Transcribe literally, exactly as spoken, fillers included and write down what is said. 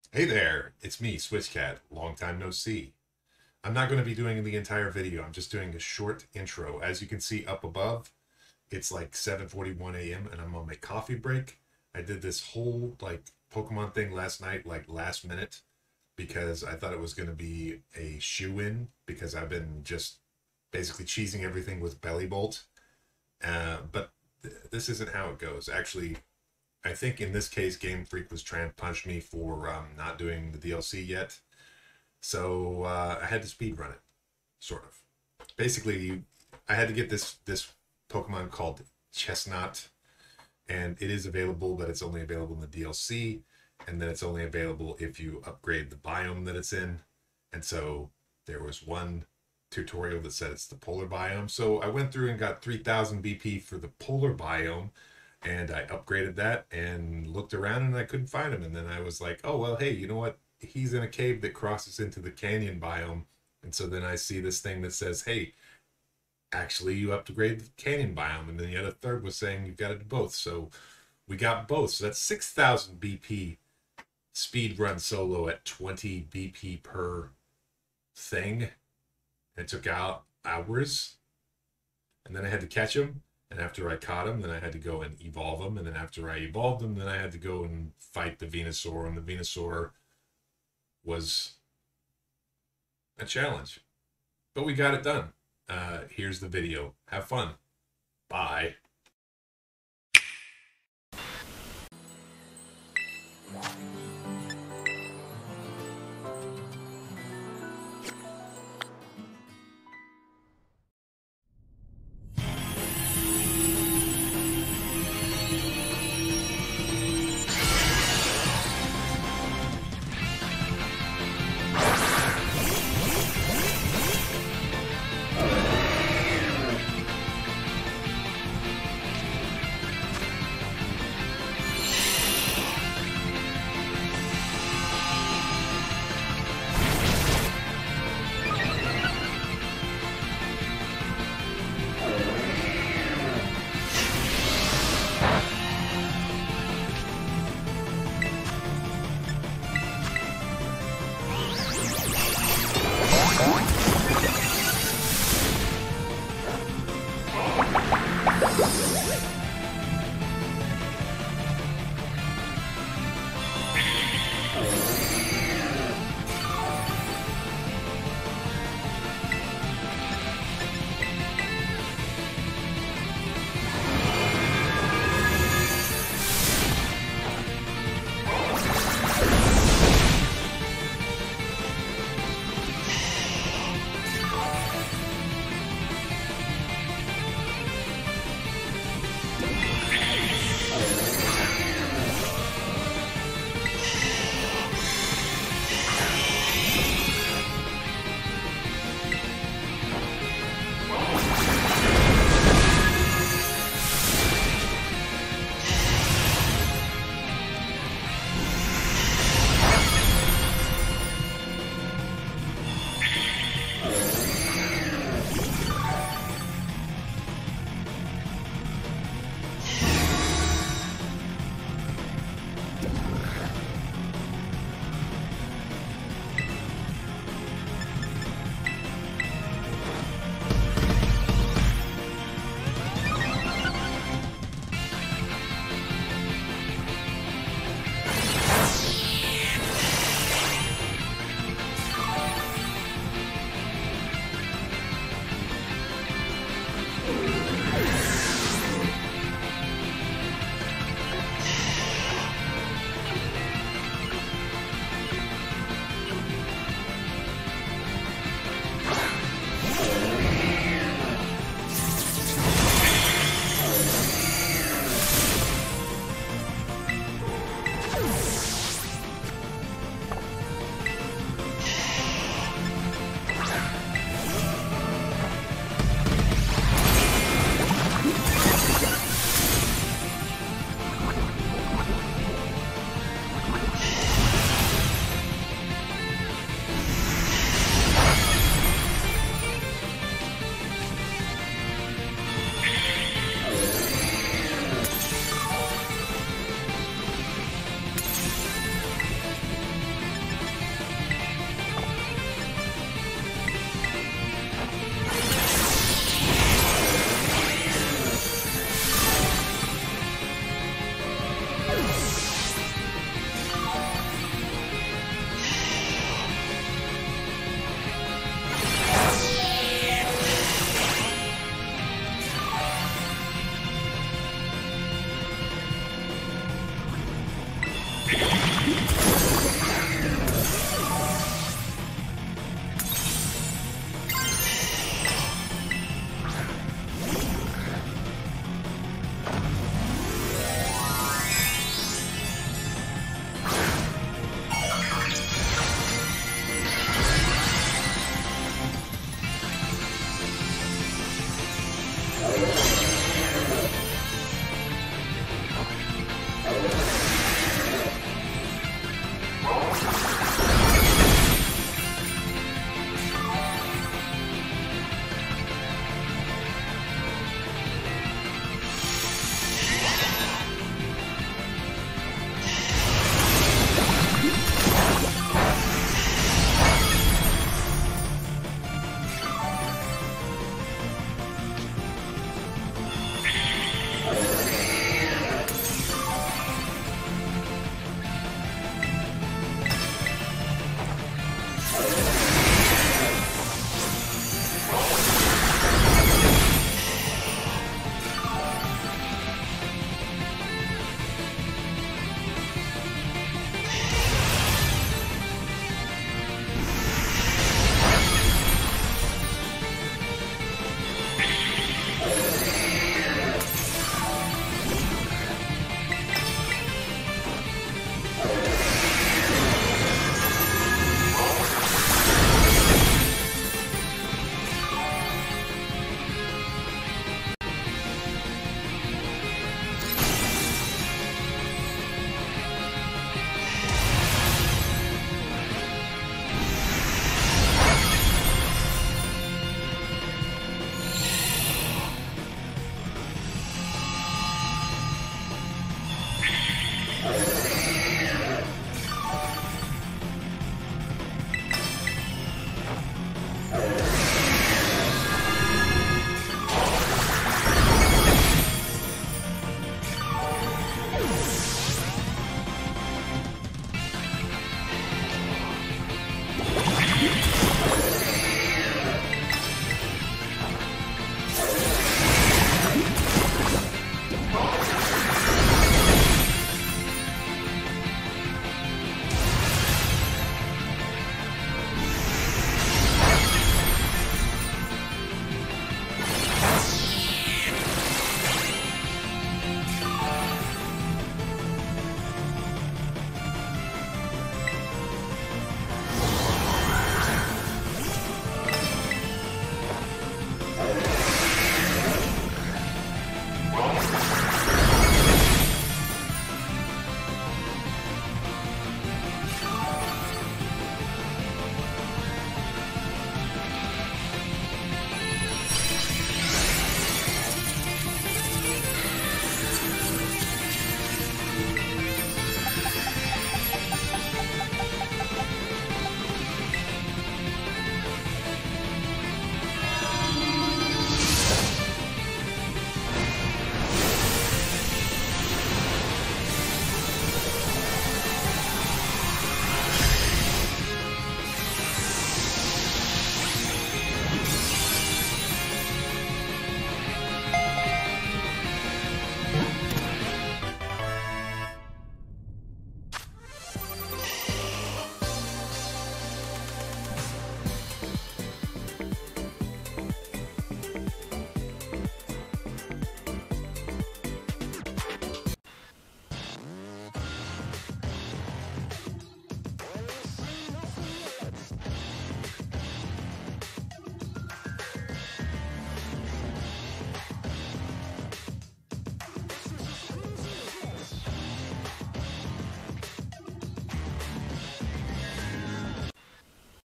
Hey there, it's me, SwitchCat. Long time no see. I'm not going to be doing the entire video. I'm just doing a short intro. As you can see up above, it's like seven forty-one a m and I'm on my coffee break. I did this whole like Pokemon thing last night, like last minute, because I thought it was going to be a shoe-in because I've been just basically cheesing everything with Belly Bolt. Uh, but th- this isn't how it goes. Actually, I think in this case, Game Freak was trying to punish me for um, not doing the D L C yet. So uh, I had to speed run it, sort of. Basically, I had to get this this Pokemon called Chestnut, and it is available, but it's only available in the D L C, and then it's only available if you upgrade the biome that it's in. And so there was one tutorial that said it's the polar biome. So I went through and got three thousand B P for the polar biome, and I upgraded that and looked around and I couldn't find him. And then I was like, oh, well, hey, you know what? He's in a cave that crosses into the canyon biome. And so then I see this thing that says, hey, actually, you upgrade the canyon biome. And then the other third was saying you've got to do both. So we got both. So that's six thousand B P speed run solo at twenty B P per thing. It took out hours. And then I had to catch him. And after I caught him, then I had to go and evolve him. And then after I evolved him, then I had to go and fight the Venusaur. And the Venusaur was a challenge. But we got it done. Uh, here's the video. Have fun. Bye.